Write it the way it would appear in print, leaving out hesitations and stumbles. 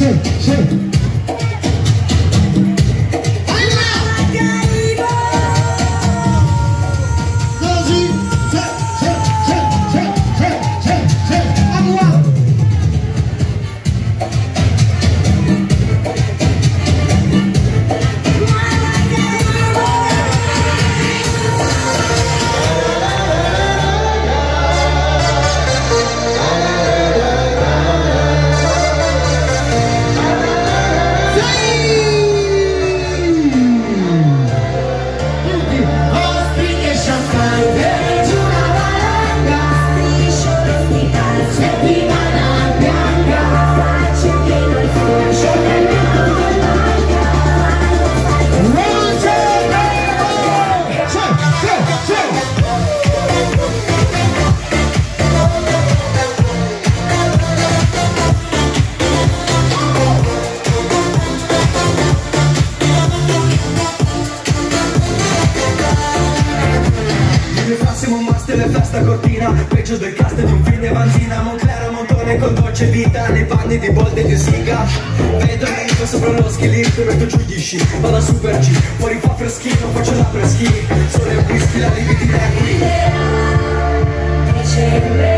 Festa cortina, peggio del cast di un film di Avanzina. Monclero, Montone con dolce vita, nei panni di Bolt e di Siga. Vedo l'amico sopra lo schilito, metto giù gli sci, vado a Super G, fuori fa freschino, faccio la preschi. Solo e whisky, la libidina è qui.